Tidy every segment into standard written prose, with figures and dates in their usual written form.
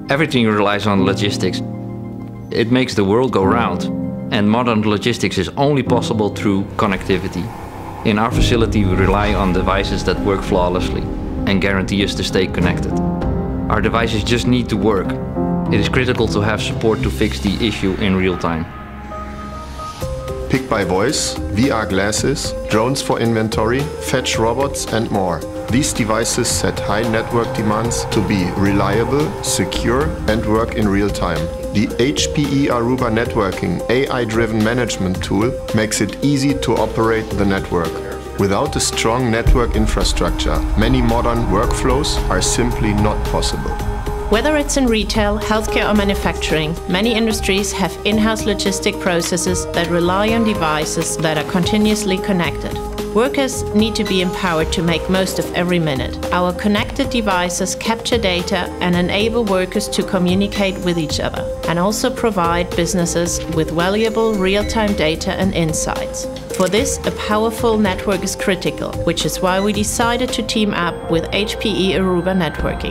Everything relies on logistics. It makes the world go round, and modern logistics is only possible through connectivity. In our facility, we rely on devices that work flawlessly and guarantee us to stay connected. Our devices just need to work. It is critical to have support to fix the issue in real time. Pick by voice, VR glasses, drones for inventory, fetch robots and more. These devices set high network demands to be reliable, secure and work in real time. The HPE Aruba networking AI-driven management tool makes it easy to operate the network. Without a strong network infrastructure, many modern workflows are simply not possible. Whether it's in retail, healthcare or manufacturing, many industries have in-house logistic processes that rely on devices that are continuously connected. Workers need to be empowered to make most of every minute. Our connected devices capture data and enable workers to communicate with each other, and also provide businesses with valuable real-time data and insights. For this, a powerful network is critical, which is why we decided to team up with HPE Aruba Networking.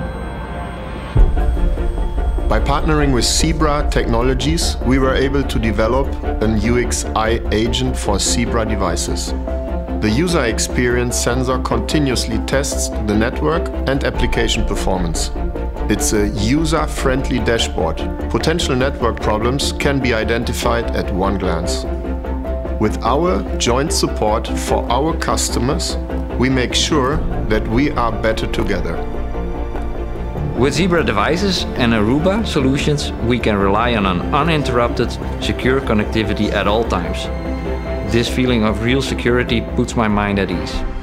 By partnering with Zebra Technologies, we were able to develop an UXI agent for Zebra devices. The user experience sensor continuously tests the network and application performance. It's a user-friendly dashboard. Potential network problems can be identified at one glance. With our joint support for our customers, we make sure that we are better together. With Zebra devices and Aruba solutions, we can rely on an uninterrupted, secure connectivity at all times. This feeling of real security puts my mind at ease.